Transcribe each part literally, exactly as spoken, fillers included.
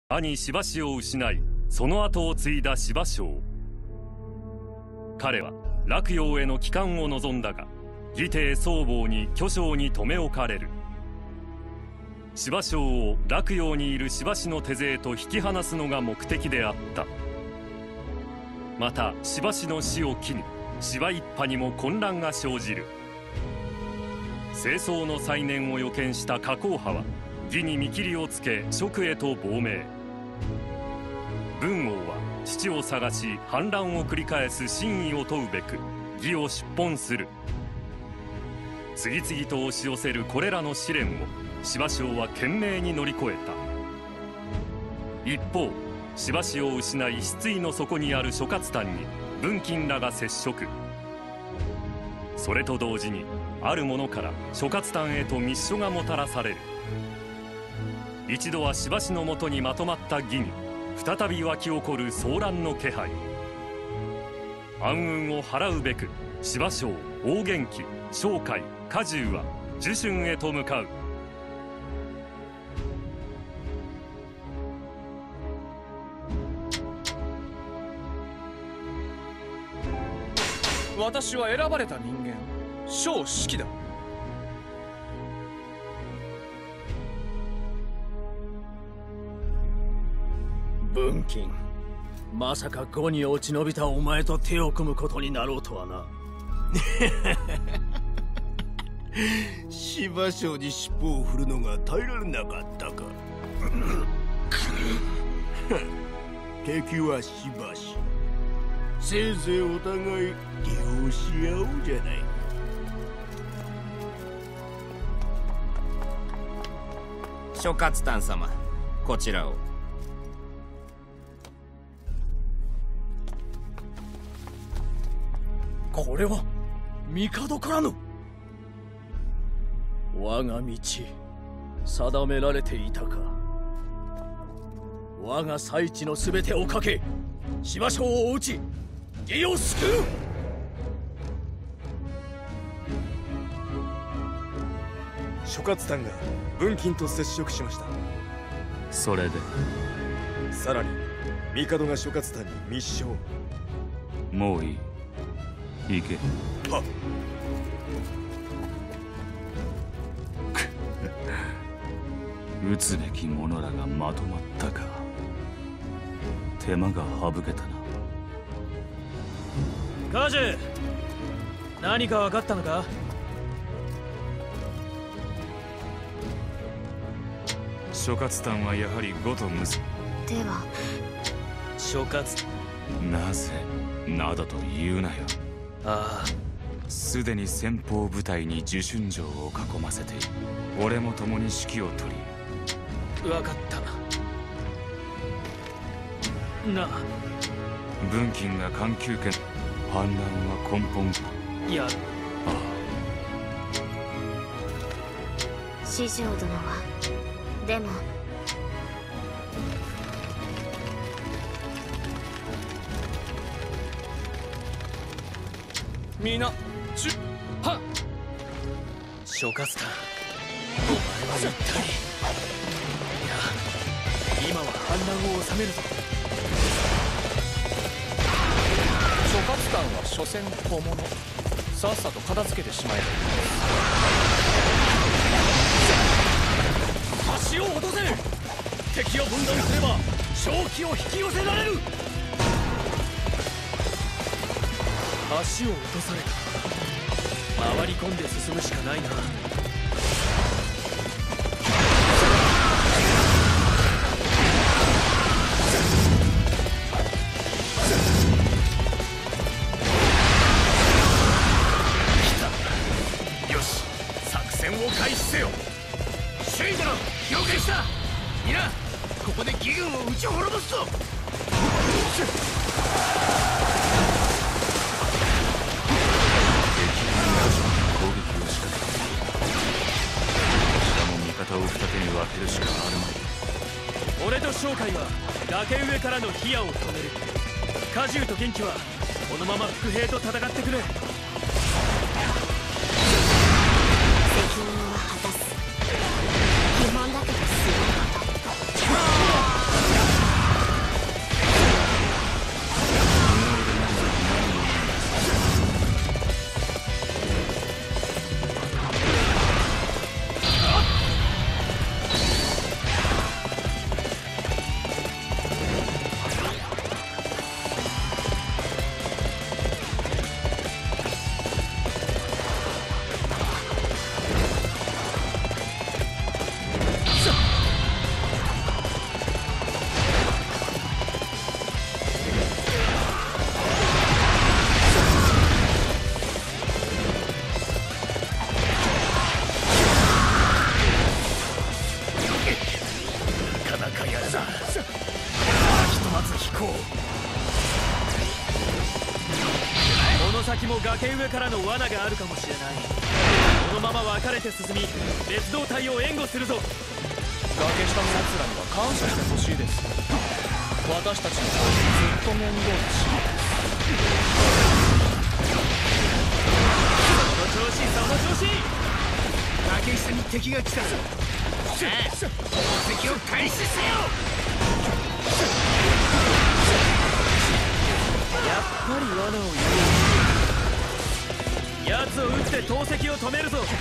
兄柴氏を失い、その後を継いだ柴将。彼は洛陽への帰還を望んだが、義弟宗房に巨匠に留め置かれる。柴将を洛陽にいる柴氏の手勢と引き離すのが目的であった。また柴氏の死を機に柴一派にも混乱が生じる。政争の再燃を予見した加工派は義に見切りをつけ蜀へと亡命。文王は父を探し反乱を繰り返す真意を問うべく義を出奔する。次々と押し寄せるこれらの試練を柴将は懸命に乗り越えた。一方柴氏を失い失意の底にある諸葛丹に文金らが接触。それと同時にある者から諸葛丹へと密書がもたらされる。一度は柴氏のもとにまとまった義に再び湧き起こる騒乱の気配。暗雲を払うべく柴将、王元気、商海、加重は寿春へと向かう。 私は選ばれた人間、小式だ。 文金、まさか呉に落ち延びたお前と手を組むことになろうとはな。 柴将に尻尾を振るのが耐えられなかったか。敵は柴氏。せいぜいお互い利用し合おうじゃないか。 諸葛丹様、こちらを。 これは帝からの。我が道定められていたか。我が最地の全てをかけ柴将を討ち義を救う。 諸葛丹が文金と接触しました。 それでさらに帝が諸葛丹に密書を。 もういい、行け。 はっ。 撃つべき者らがまとまったか。手間が省けたな。 カジュ、何か分かったのか。 諸葛丹はやはり呉と結では諸葛、 なぜなどと言うなよ。 ああ、 すでに先方部隊に受春城を囲ませている。俺も共に指揮を取り。 分かったなあ。 文金が環球圏反乱は根本。 いや、ああ四条殿はでも皆ちゅはっ。 諸葛丹、お前は一体。いや、今は反乱を収めるぞ。 諸葛丹は所詮小物。さっさと片付けてしまえば。 橋を落とせ。敵を分断すれば正気を引き寄せられる。橋を落とされた。回り込んで進むしかないな。 ここで義軍を撃ち滅ぼすぞ。 敵軍が攻撃を仕掛けている。こちらも味方を二手に分けるしかあるまい。 俺と商海は崖上からの火矢を止める。加重と元気はこのまま伏兵と戦ってくれ。 責任は果たす。疑問だけどすごいこと。 も崖上からの罠があるかもしれない。このまま分かれて進み別動隊を援護するぞ。 崖下の奴らには感謝してほしいです。私たちのずっと面倒だし。 その調子その調子。 崖下に敵が来たぞ。さあ宝石を開始せよ。 やっぱり罠を用意。奴を撃って投石を止めるぞ。よし、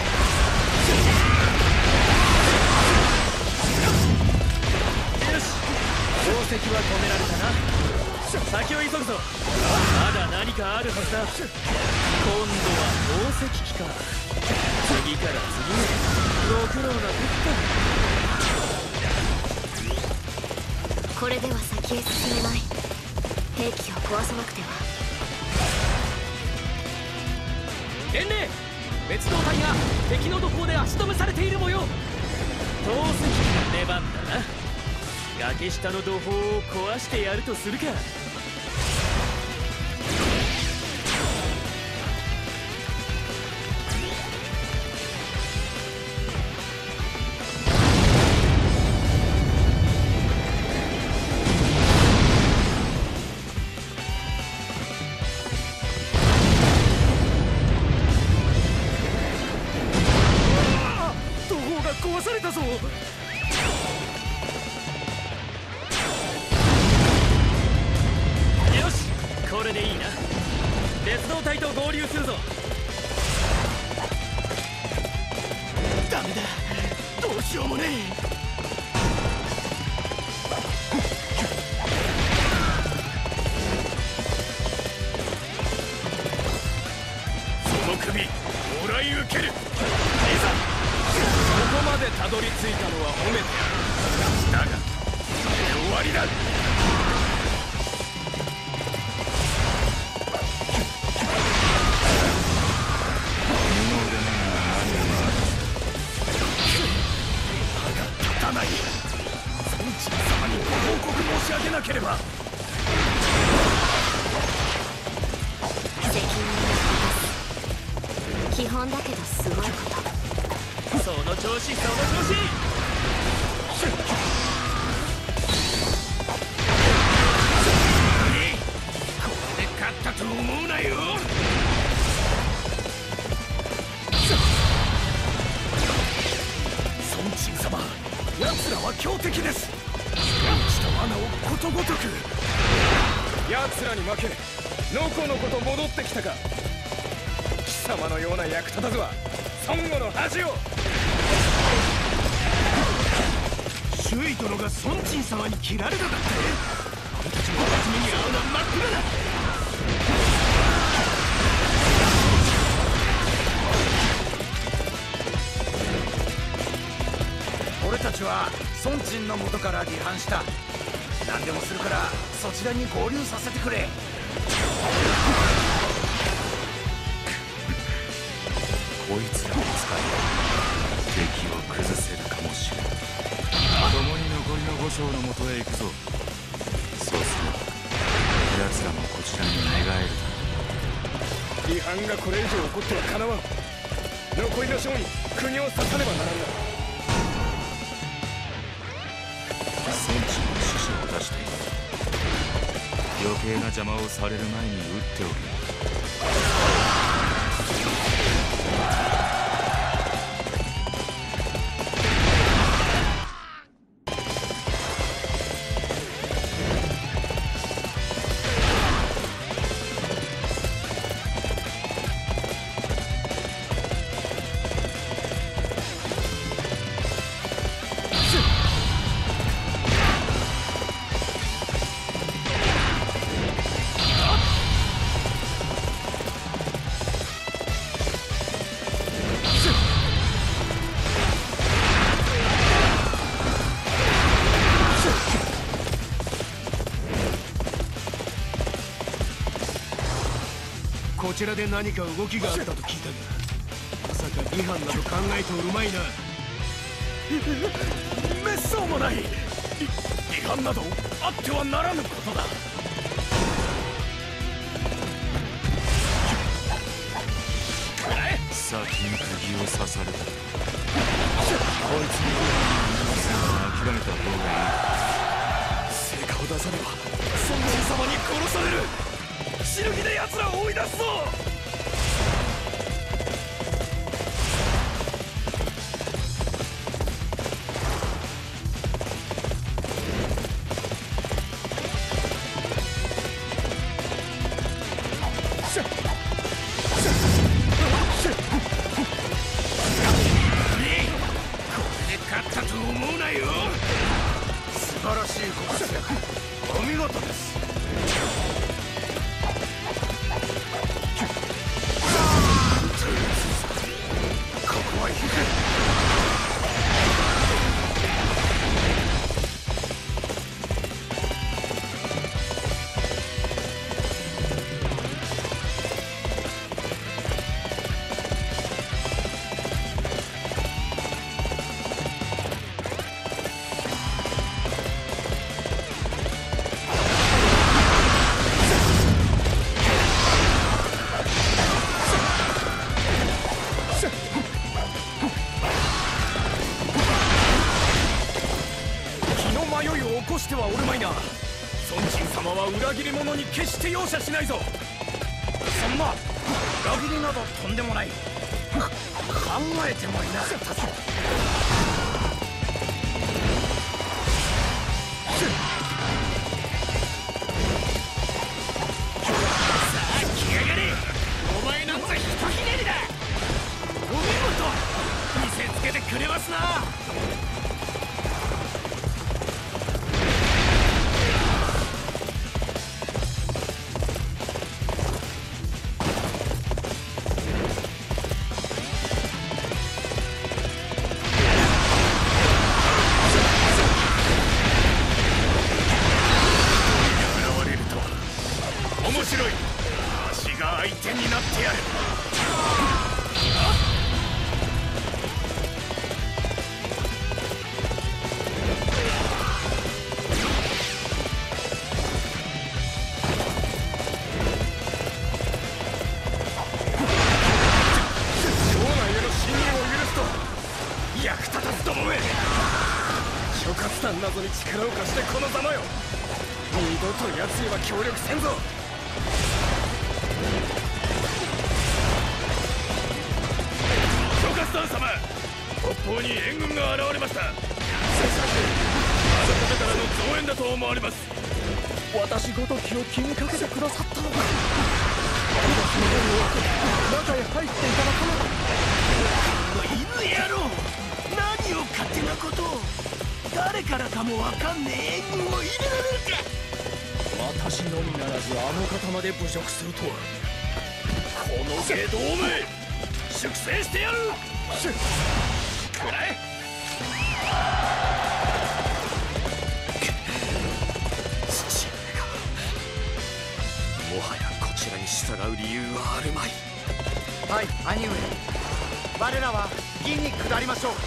投石は止められたな。先を急ぐぞ。まだ何かあるはずだ。今度は投石機か。次から次へご苦労なことだ。 これでは先へ進めない。兵器を壊さなくては。 伝令、別動隊が敵の土砲で足止めされている模様。投石機の出番だな。崖下の土砲を壊してやるとするか。壊されたぞ。よし、これでいいな。別動隊と合流するぞ。 ダメだ、どうしようもねえ。 その首もらい受ける。いざここまでたどり着いたのは褒めてだが終わりだ。立たない。孫陳様にご報告申し上げなければ。 責任を果たす。基本だけどすごいこと。 その調子その調子。 これで勝ったと思うなよ。 孫陳様、奴らは強敵です。した罠をことごとく。 奴らに負けのこのこと戻ってきたか。貴様のような役立たずは孫悟の恥を。 周囲殿が孫陳様に切られただって。俺たちの初めに会うのは真っ暗だ。 俺たちは孫陳の元から離反した。何でもするからそちらに合流させてくれ。 こいつらを使えば敵を崩せるかもしれない。共に残りの五将のもとへ行くぞ。そうすれば奴らもこちらに寝返る。 離反がこれ以上起こってはかなわん。残りの将に釘を刺さねばならんな。 孫陳の死者を出している。余計な邪魔をされる前に撃っておけ。 こちらで何か動きがあったと聞いたが、まさか離反など考えておるまいな。 めっそうもない。離反などあってはならぬことだ。 先に釘を刺された。こいつに諦めた方がいい。 成果を出さねば孫権様に殺される。死ぬ気で奴らを追い出すぞ。決して容赦しないぞ。 そんな裏切りなどとんでもない。考えてもいなかったぞ。さあ来やがれ。お前なんざひとひねりだ。お見事見せつけてくれますな。 謎に力を貸してこのざまよ。二度と奴には協力せんぞ。諸葛さん様、北方に援軍が現れました。せっかくあの方からの増援だと思われます。 私ごときを気にかけてくださったのか。私の分を中へ入っていただかなか。 犬野郎、何を勝手なことを。誰からかもわかんねえ援軍を入れられるか。 私のみならずあの方まで侮辱するとは。 このゲドウめ粛清してやる。くらえ。父上がもはやこちらに従う理由はあるまい。 はい兄上、我らは義に下りましょう。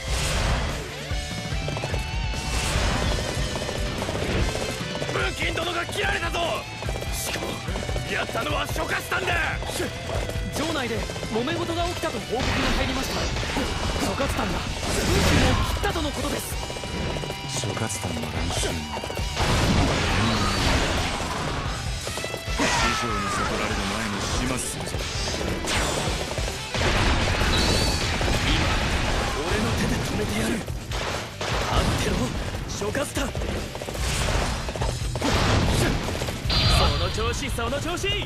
文金殿が切られたぞ。しかもやったのは諸葛さんだ。 城内で揉め事が起きたと報告が入りました。諸葛さんが文金を切ったとのことです。 諸葛さんの乱心、師匠に悟られる前に始末するぞ。 今俺の手で止めてやる。待ってろ諸葛さん。その調子その調子。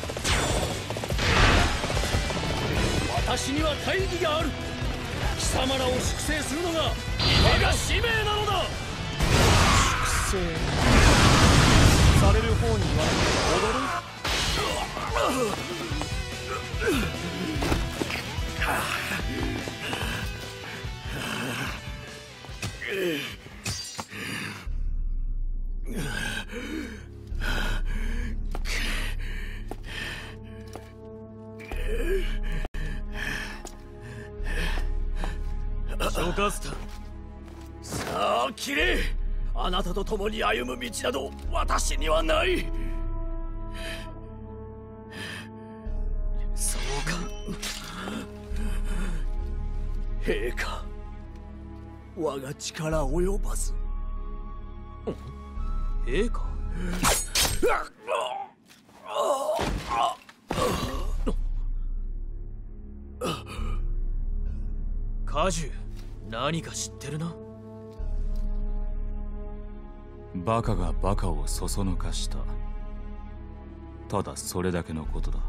私には大義がある。貴様らを粛清するのが我が使命なのだ。粛清される方には踊る。諸葛さん、さあ切れ。あなたと共に歩む道など私にはない。そうか、 陛下、我が力及ばず。 陛下？果樹、何か知ってるな？ バカがバカをそそのかした。ただそれだけのことだ。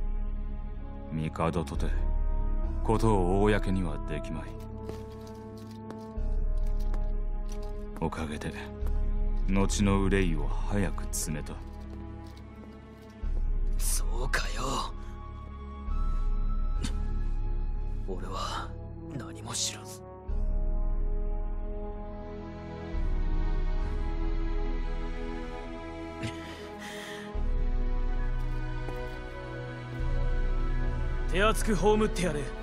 帝とてことを公にはできまい。おかげで後の憂いを早く詰めた。 そうかよ。俺は何も知らず。手厚く葬ってやれ。